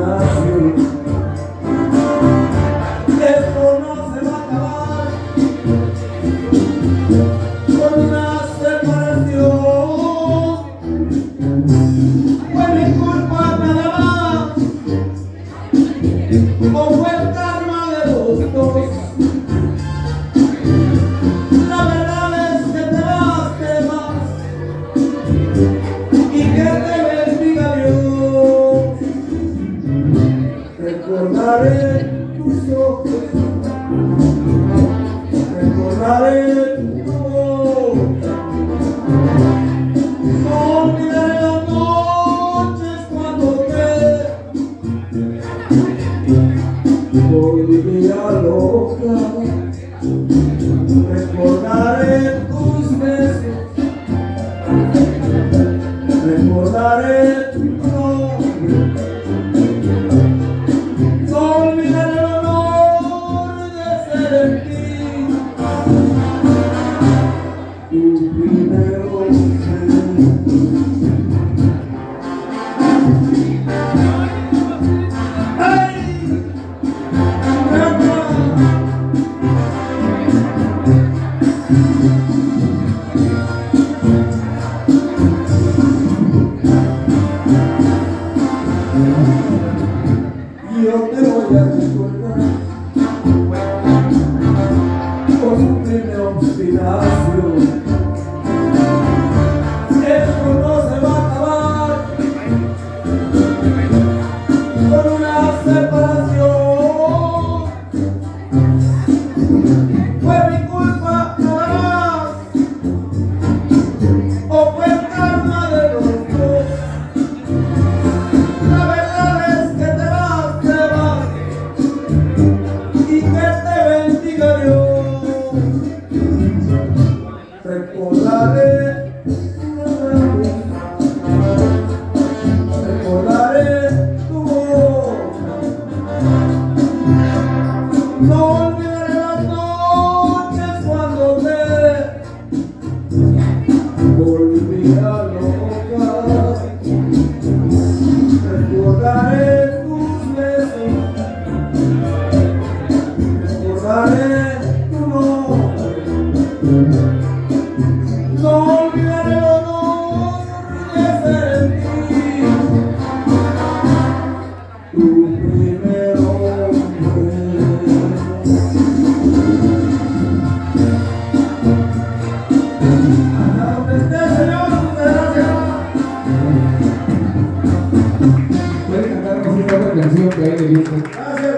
obstinación. Esto no se va a acabar con una separación. Fue mi culpa nada más, o fue el karma de los dos. La verdad es que te vas y que te bendiga Dios. Recordaré tus ojos, recordaré tu boca. No olvidaré las noches cuando te volvía loca. Recordaré tus besos, recordaré tu nombre. No olvidaré el honor de ser en ti tu primer hombre. Yo te voy a recordar por tu primera obstinación. Esto no se va a acabar con una separación. Fue mi culpa nada más, o fue el karma de los dos. La verdad es que te vas y que te bendiga Dios. Recordaré tu boca. No olvidaré las noches cuando te volvía loca. Recordaré tus besos, recordaré tu nombre. No olvidaré el honor de ser en ti tu primer hombre. Hasta donde esté, Señor, muchas gracias. Puede cantarnos esta otra canción que hay de Dios. Gracias.